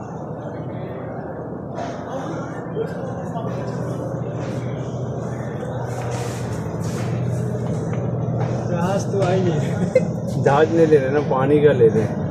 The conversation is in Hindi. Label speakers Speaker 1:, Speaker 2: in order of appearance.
Speaker 1: जहाज तो आई नहीं।
Speaker 2: जहाज नहीं ले रहे ना, पानी का ले रहे हैं।